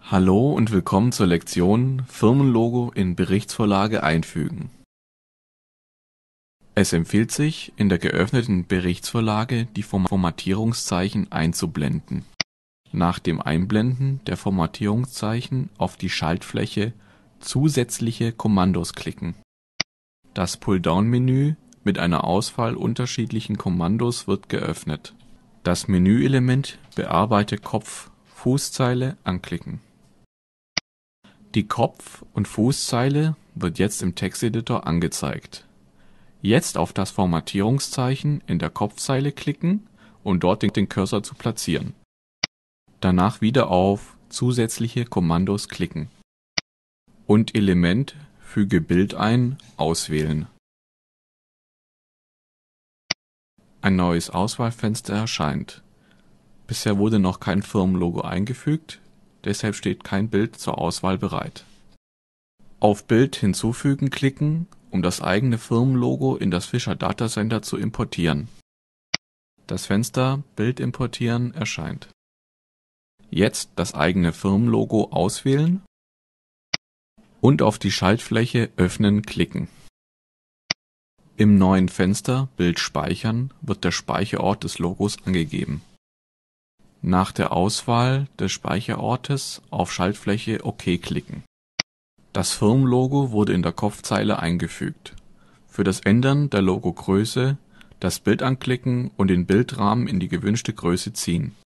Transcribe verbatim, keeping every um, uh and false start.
Hallo und willkommen zur Lektion Firmenlogo in Berichtsvorlage einfügen. Es empfiehlt sich, in der geöffneten Berichtsvorlage die Formatierungszeichen einzublenden. Nach dem Einblenden der Formatierungszeichen auf die Schaltfläche Zusätzliche Kommandos klicken. Das Pulldown-Menü mit einer Auswahl unterschiedlichen Kommandos wird geöffnet. Das Menüelement Bearbeite Kopf Fußzeile anklicken. Die Kopf- und Fußzeile wird jetzt im Texteditor angezeigt. Jetzt auf das Formatierungszeichen in der Kopfzeile klicken und dort den Cursor zu platzieren. Danach wieder auf Zusätzliche Kommandos klicken und Element Füge Bild ein auswählen. Ein neues Auswahlfenster erscheint. Bisher wurde noch kein Firmenlogo eingefügt, deshalb steht kein Bild zur Auswahl bereit. Auf Bild hinzufügen klicken, um das eigene Firmenlogo in das Fischer Data Center zu importieren. Das Fenster Bild importieren erscheint. Jetzt das eigene Firmenlogo auswählen und auf die Schaltfläche Öffnen klicken. Im neuen Fenster Bild speichern wird der Speicherort des Logos angegeben. Nach der Auswahl des Speicherortes auf Schaltfläche OK klicken. Das Firmenlogo wurde in der Kopfzeile eingefügt. Für das Ändern der Logogröße das Bild anklicken und den Bildrahmen in die gewünschte Größe ziehen.